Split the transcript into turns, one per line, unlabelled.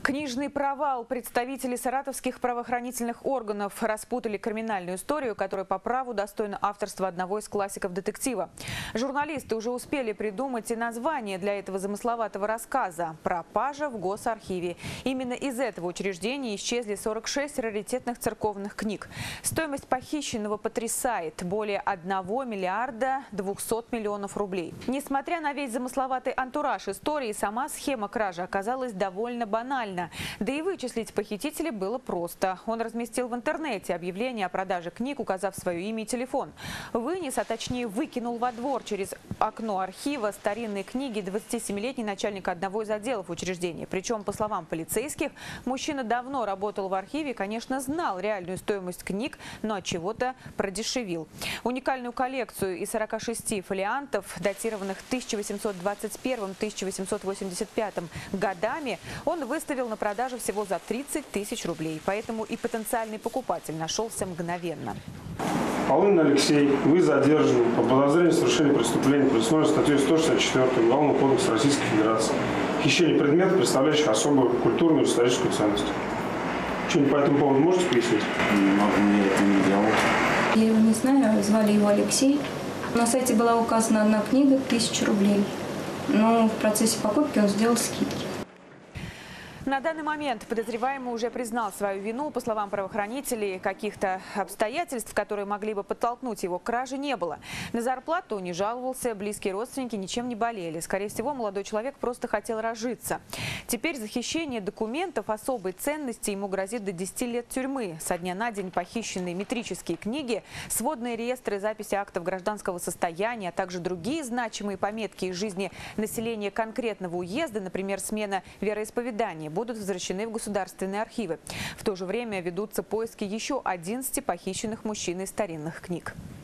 Книжный провал. Представители саратовских правоохранительных органов распутали криминальную историю, которая по праву достойна авторства одного из классиков детектива. Журналисты уже успели придумать и название для этого замысловатого рассказа «Пропажа в Госархиве». Именно из этого учреждения исчезли 46 раритетных церковных книг. Стоимость похищенного потрясает – более 1 миллиарда 200 миллионов рублей. Несмотря на весь замысловатый антураж истории, сама схема кражи оказалась довольно банальной. Да и вычислить похитителя было просто. Он разместил в интернете объявление о продаже книг, указав свое имя и телефон. Вынес, а точнее выкинул во двор через окно архива старинные книги 27-летний начальник одного из отделов учреждения. Причем, по словам полицейских, мужчина давно работал в архиве и, конечно, знал реальную стоимость книг, но от чего-то продешевил. Уникальную коллекцию из 46 фолиантов, датированных 1821-1885 годами, он выставил на продажу всего за 30 тысяч рублей. Поэтому и потенциальный покупатель нашелся мгновенно.
Полынин Алексей, вы задержаны по подозрению в совершении преступления, предусмотренного статьей 164 Уголовного кодекса Российской Федерации. Хищение предметов, представляющих особую культурную и историческую ценность. Что-нибудь по этому поводу можете пояснить?
Не могу, мне это не делал.
Я его не знаю, звали его Алексей. На сайте была указана одна книга, 1000 рублей. Но в процессе покупки он сделал скидки.
На данный момент подозреваемый уже признал свою вину. По словам правоохранителей, каких-то обстоятельств, которые могли бы подтолкнуть его к краже, не было. На зарплату не жаловался, близкие родственники ничем не болели. Скорее всего, молодой человек просто хотел разжиться. Теперь за хищение документов особой ценности ему грозит до 10 лет тюрьмы. Со дня на день похищенные метрические книги, сводные реестры, записи актов гражданского состояния, а также другие значимые пометки из жизни населения конкретного уезда, например, смена вероисповедания, будут возвращены в государственные архивы. В то же время ведутся поиски еще 11 похищенных мужчиной старинных книг.